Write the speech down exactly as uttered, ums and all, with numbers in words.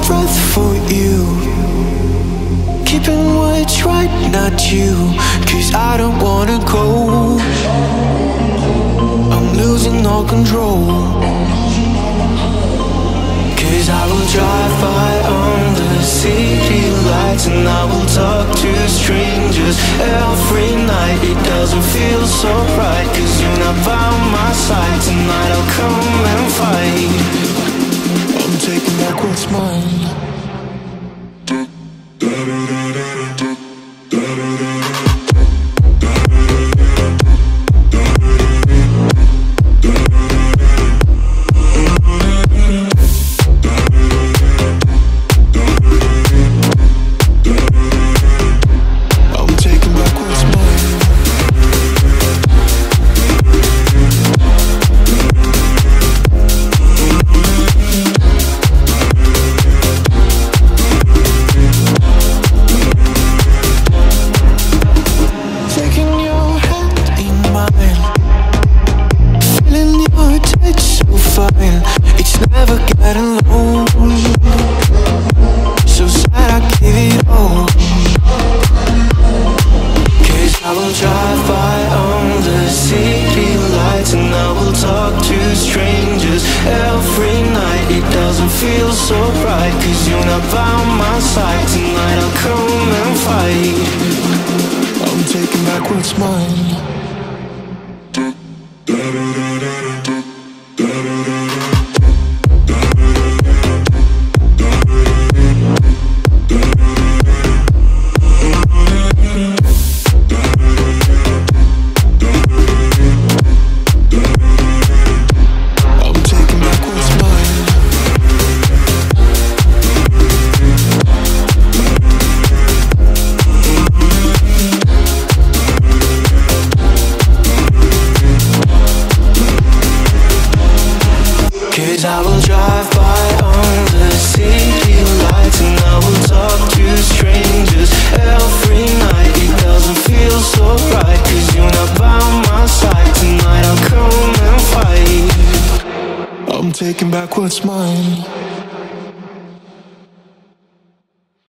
breath for you, keeping what's right, not you. Cause I don't wanna go, I'm losing all control. Cause I will drive by on the city lights, and I will talk to strangers every night. It doesn't feel so right, cause you're not by my side. Tonight I'll come and fight. I'm taking back what's mine. It's never getting low, so sad I give it all. Cause I will drive by on the city lights, and I will talk to strangers every night. It doesn't feel so right, cause you're not by my side. Tonight I'll come and fight. I'm taking back what's mine. Cause I will drive by on the city lights, and I will talk to strangers every night. It doesn't feel so right, cause you're not by my side. Tonight I'll come and fight. I'm taking back what's mine.